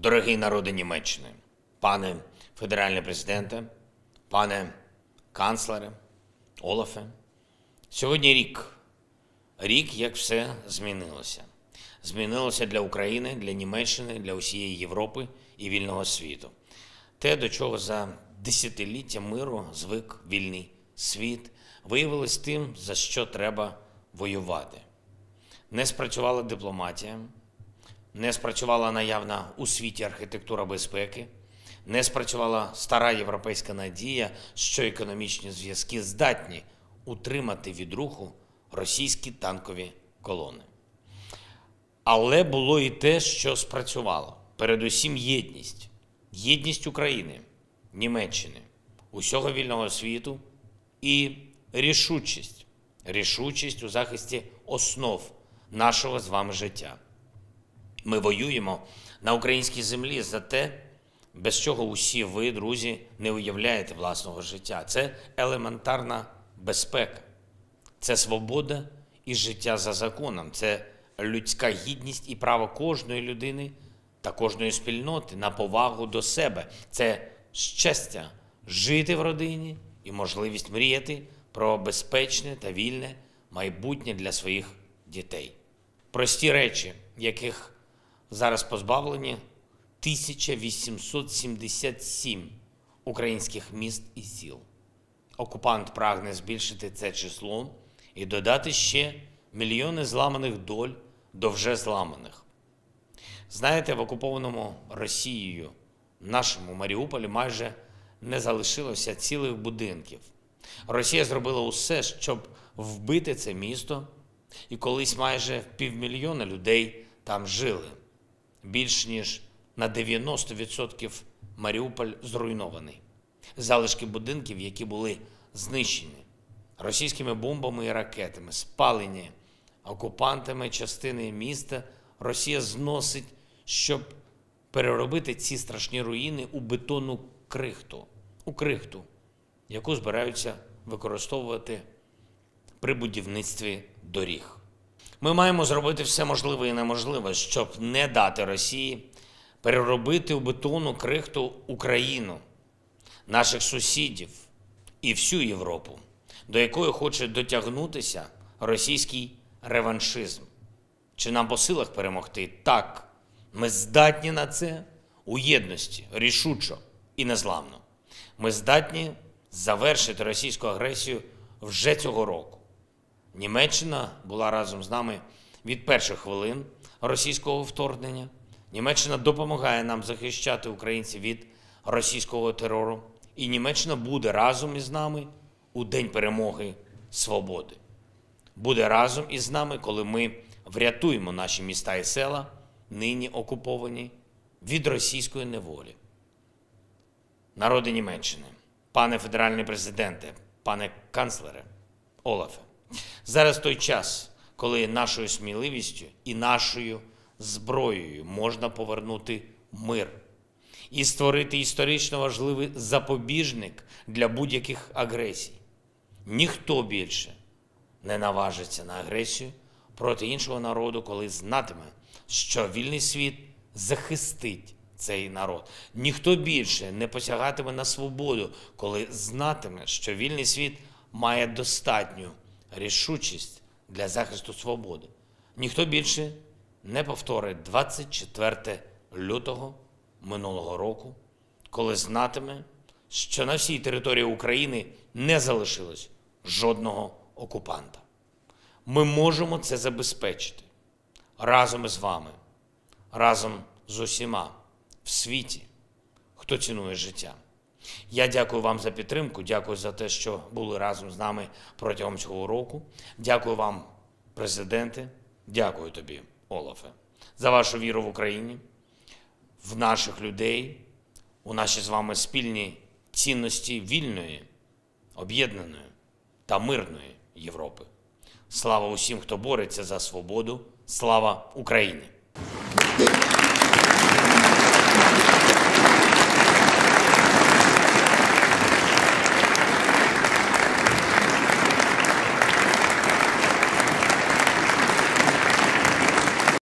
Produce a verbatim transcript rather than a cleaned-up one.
Дорогий народе Німеччини, пане федеральний президенте, пане канцлере, Олафе, сьогодні рік. Рік, як все змінилося. Змінилося для України, для Німеччини, для усієї Європи і вільного світу. Те, до чого за десятиліття миру звик вільний світ, виявилось тим, за що треба воювати. Не спрацювала дипломатія, не спрацювала наявна у світі архітектура безпеки, не спрацювала стара європейська надія, що економічні зв'язки здатні утримати від руху російські танкові колони. Але було і те, що спрацювало. Передусім єдність. Єдність України, Німеччини, усього вільного світу і рішучість. Рішучість у захисті основ нашого з вами життя. Ми воюємо на українській землі за те, без чого усі ви, друзі, не уявляєте власного життя. Це елементарна безпека. Це свобода і життя за законом. Це людська гідність і право кожної людини та кожної спільноти на повагу до себе. Це щастя жити в родині і можливість мріяти про безпечне та вільне майбутнє для своїх дітей. Прості речі, яких зараз позбавлені тисяча вісімсот сімдесят сім українських міст і сіл. Окупант прагне збільшити це число і додати ще мільйони зламаних доль до вже зламаних. Знаєте, в окупованому Росією нашому Маріуполі майже не залишилося цілих будинків. Росія зробила усе, щоб вбити це місто, і колись майже півмільйона людей там жили. Більш ніж на дев'яносто відсотків Маріуполь зруйнований. Залишки будинків, які були знищені російськими бомбами і ракетами, спалені окупантами частини міста, Росія зносить, щоб переробити ці страшні руїни у бетонну крихту, у крихту, яку збираються використовувати при будівництві доріг. Ми маємо зробити все можливе і неможливе, щоб не дати Росії переробити у бетонну крихту Україну, наших сусідів і всю Європу, до якої хоче дотягнутися російський реваншизм. Чи нам по силах перемогти? Так, ми здатні на це у єдності, рішучо і незламно. Ми здатні завершити російську агресію вже цього року. Німеччина була разом з нами від перших хвилин російського вторгнення. Німеччина допомагає нам захищати українців від російського терору. І Німеччина буде разом із нами у День перемоги свободи. Буде разом із нами, коли ми врятуємо наші міста і села, нині окуповані, від російської неволі. Народи Німеччини, пане федеральний президенте, пане канцлере, Олафе, зараз той час, коли нашою сміливістю і нашою зброєю можна повернути мир і створити історично важливий запобіжник для будь-яких агресій. Ніхто більше не наважиться на агресію проти іншого народу, коли знатиме, що вільний світ захистить цей народ. Ніхто більше не посягатиме на свободу, коли знатиме, що вільний світ має достатню рішучість для захисту свободи. Ніхто більше не повторить двадцять четвертого лютого минулого року, коли знатиме, що на всій території України не залишилось жодного окупанта. Ми можемо це забезпечити разом із вами, разом з усіма в світі, хто цінує життя. Я дякую вам за підтримку, дякую за те, що були разом з нами протягом цього року. Дякую вам, президенте, дякую тобі, Олафе, за вашу віру в Україні, в наших людей, у наші з вами спільні цінності вільної, об'єднаної та мирної Європи. Слава усім, хто бореться за свободу. Слава Україні!